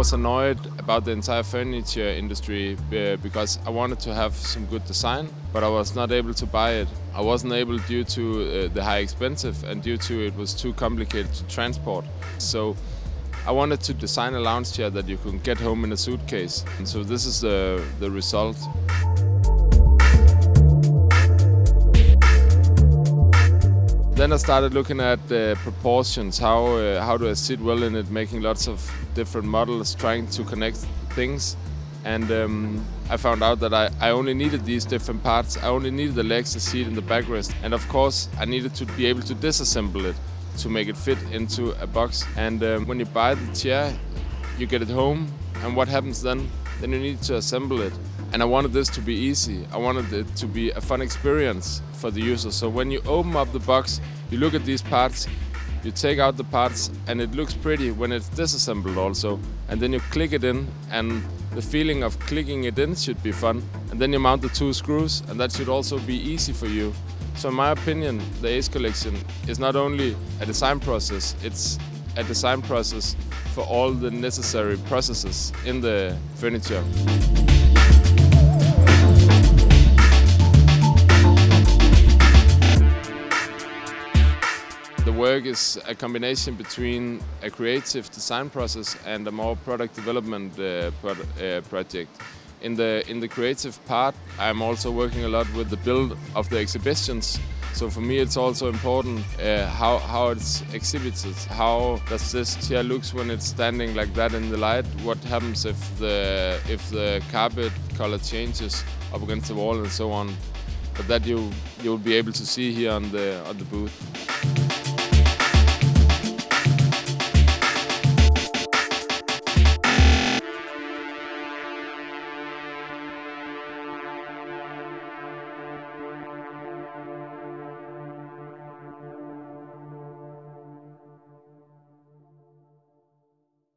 was annoyed about the entire furniture industry because I wanted to have some good design, but I was not able to buy it. I wasn't able due to the high expensive and due to it was too complicated to transport. So I wanted to design a lounge chair that you can get home in a suitcase. And so this is the result. Then I started looking at the proportions, how do I sit well in it, making lots of different models, trying to connect things. And I found out that I only needed these different parts. I only needed the legs, the seat and the backrest. And of course, I needed to be able to disassemble it to make it fit into a box. And when you buy the chair, you get it home. And what happens then? Then you need to assemble it. And I wanted this to be easy. I wanted it to be a fun experience for the user. So when you open up the box, you look at these parts, you take out the parts, and it looks pretty when it's disassembled also. And then you click it in, and the feeling of clicking it in should be fun. And then you mount the 2 screws, and that should also be easy for you. So in my opinion, the Ace Collection is not only a design process, it's a design process for all the necessary processes in the furniture. The work is a combination between a creative design process and a more product development project. In the creative part, I'm also working a lot with the build of the exhibitions. So for me, it's also important how it's exhibited. How does this chair looks when it's standing like that in the light? What happens if the carpet color changes up against the wall and so on? But that you'll be able to see here on the booth.